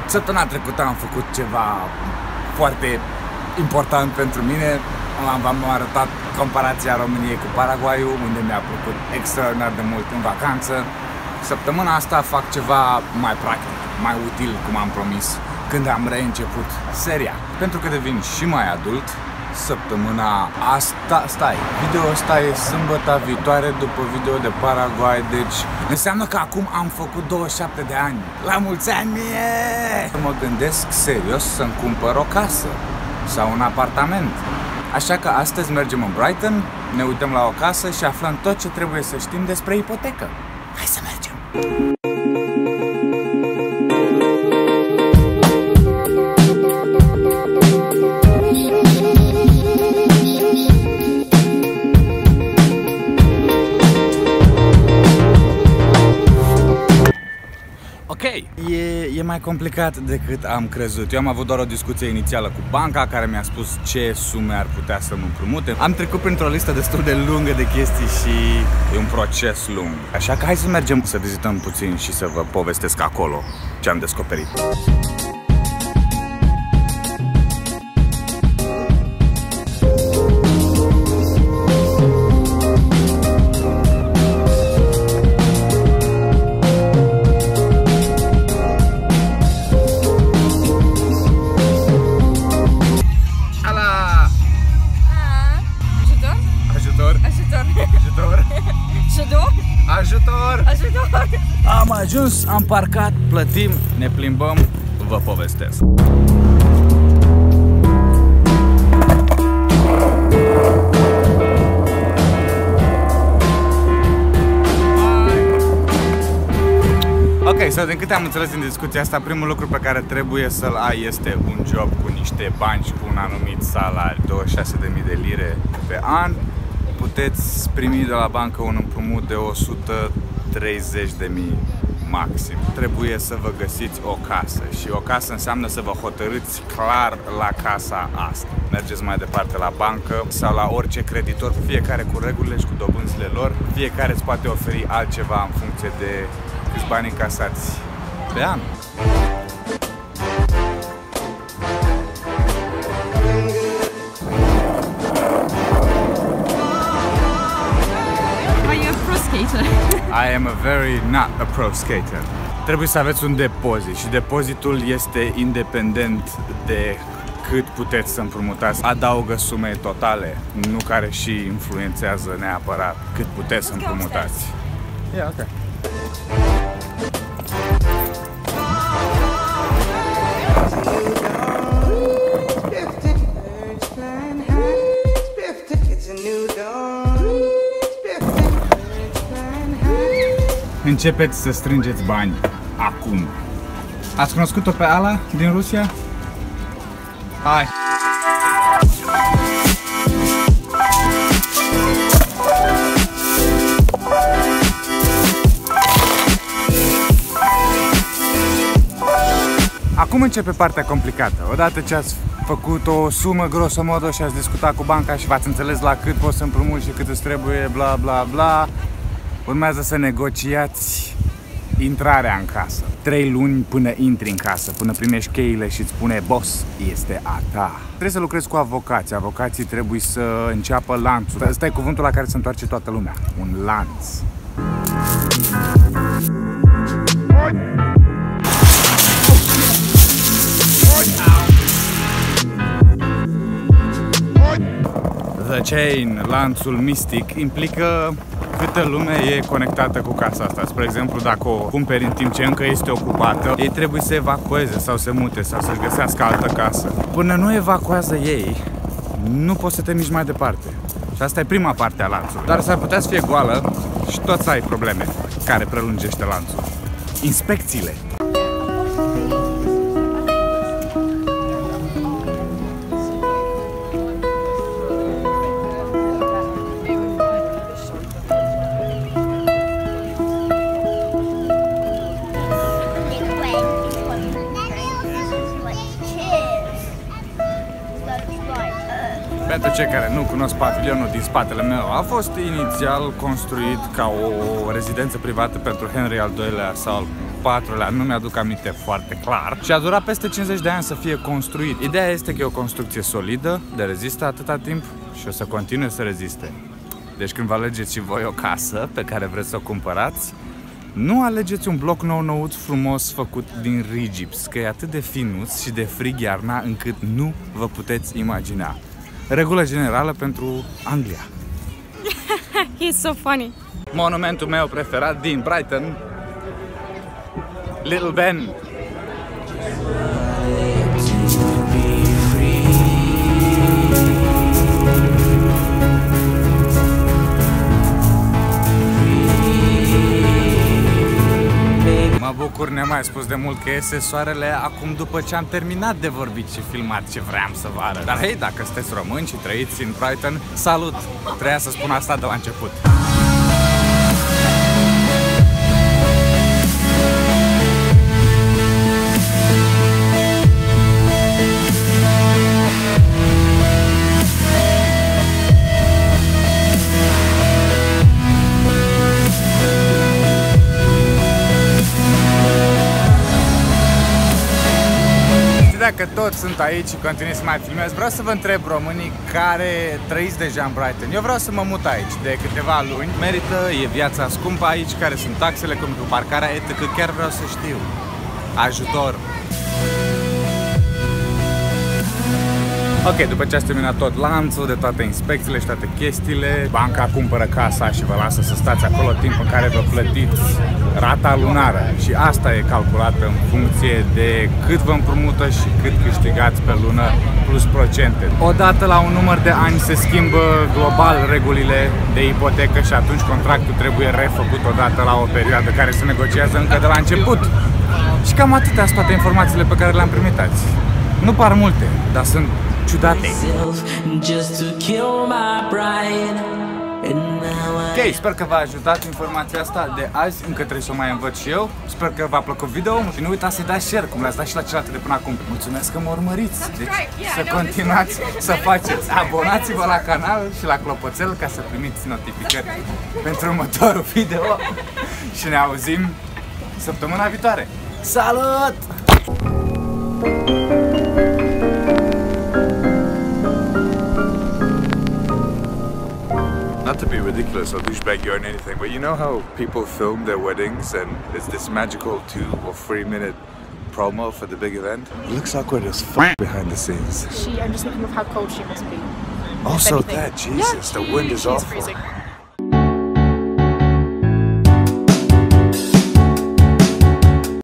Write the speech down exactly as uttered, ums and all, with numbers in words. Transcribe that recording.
Săptămâna trecută am făcut ceva foarte important pentru mine. V-am arătat comparația României cu Paraguayul, unde mi-a plăcut extraordinar de mult în vacanță. Săptămâna asta fac ceva mai practic, mai util, cum am promis, când am reînceput seria. Pentru că devin și mai adult, săptămâna asta, stai, video ăsta e sâmbătă viitoare după video de Paraguay, deci înseamnă că acum am făcut douăzeci și șapte de ani. La mulți ani mie! Mă gândesc serios să-mi cumpăr o casă sau un apartament. Așa că astăzi mergem în Brighton, ne uităm la o casă și aflăm tot ce trebuie să știm despre ipotecă. Hai să mergem! Ok, e, e mai complicat decât am crezut. Eu am avut doar o discuție inițială cu banca care mi-a spus ce sume ar putea să mă împrumute. Am trecut printr-o listă destul de lungă de chestii și e un proces lung. Așa că hai să mergem să vizităm puțin și să vă povestesc acolo ce am descoperit. Ajutor! Ajutor! Am ajuns, am parcat, plătim, ne plimbăm, vă povestesc. Ok, sau din câte am înțeles din discuția asta, primul lucru pe care trebuie să-l ai este un job cu niște bani și cu un anumit salariu, douăzeci și șase de mii de lire pe an. Puteți primi de la bancă un împrumut de o sută treizeci de mii maxim. Trebuie să vă găsiți o casă și o casă înseamnă să vă hotărâți clar la casa asta. Mergeți mai departe la bancă sau la orice creditor, fiecare cu regulile și cu dobânzile lor. Fiecare îți poate oferi altceva în funcție de câți bani încasați pe an. I am a very not a pro skater. Trebuie să aveți un depozit și depozitul este independent de cât puteți să împrumutați. Adaugă sume totale, nu care și influențează neapărat cât puteți să împrumutați. Yeah, okay. Începeți să strângeți bani acum. Ați cunoscut-o pe Ala din Rusia? Hai! Acum începe partea complicată. Odată ce ați făcut o sumă grosomodo și ați discutat cu banca și v-ați înțeles la cât poți să împrumuți și cât îți trebuie, bla bla bla, urmează să negociați intrarea în casă. Trei luni până intri în casă, până primești cheile și îți spune boss, este a ta. Trebuie să lucrezi cu avocați. Avocații trebuie să înceapă lanțul. Ăsta e cuvântul la care se întoarce toată lumea. Un lanț. The chain, lanțul mistic, implică câtă lume e conectată cu casa asta. Spre exemplu, dacă o cumperi în timp ce încă este ocupată, ei trebuie să evacueze sau să mute sau să-și găsească altă casă. Până nu evacuează ei, nu poți să te miști mai departe. Și asta e prima parte a lanțului. Dar s-ar putea să fie goală și tot să ai probleme care prelungește lanțul. Inspecțiile. Pentru cei care nu cunosc pavilionul din spatele meu, a fost inițial construit ca o rezidență privată pentru Henry al doilea sau patrulea, nu mi-aduc aminte foarte clar. Și a durat peste cincizeci de ani să fie construit. Ideea este că e o construcție solidă, de rezistă atâta timp și o să continue să reziste. Deci când vă alegeți și voi o casă pe care vreți să o cumpărați, nu alegeți un bloc nou-nouț frumos făcut din rigips, că e atât de finuț și de frig iarna încât nu vă puteți imagina. Regulă generală pentru Anglia. He's so funny. Monumentul meu preferat din Brighton, Little Ben. Mă bucur, ne-am mai spus de mult că iese soarele acum după ce am terminat de vorbit și filmat ce vreau să vă arăt. Dar hei, dacă sunteți români și trăiți în Brighton, salut! Trebuia să spun asta de la început. Dacă toți sunt aici și continui să mai filmez, vreau să vă întreb românii care trăiți deja în Brighton. Eu vreau să mă mut aici de câteva luni. Merită, e viața scumpă aici, care sunt taxele, cum cu parcarea, et cetera. Chiar vreau să știu. Ajutor! Ok, după ce ați terminat tot lanțul, de toate inspecțiile și toate chestiile, banca cumpără casa și vă lasă să stați acolo timp în care vă plătiți rata lunară. Și asta e calculată în funcție de cât vă împrumută și cât câștigați pe lună plus procente. Odată la un număr de ani se schimbă global regulile de ipotecă și atunci contractul trebuie refăcut odată la o perioadă care se negociază încă de la început. Și cam atâtea sunt toate informațiile pe care le-am primit azi. Nu par multe, dar sunt ciudate. Ok, sper că v-a ajutat informația asta de azi, încă trebuie să o mai învăț și eu. Sper că v-a plăcut video și nu uitați să dați share, cum le-ați dat și la celelalte de până acum. Mulțumesc că mă urmăriți, deci să continuați să faceți. Abonați-vă la canal și la clopoțel ca să primiți notificări pentru următorul video și ne auzim săptămâna viitoare. Salut! Not to be ridiculous or douchebaggy or anything, but you know how people film their weddings and it's this magical two or three minute promo for the big event? It looks awkward as fuck behind the scenes. She, I'm just thinking of how cold she must be. Also that, Jesus, yeah, the wind is she's awful. freezing.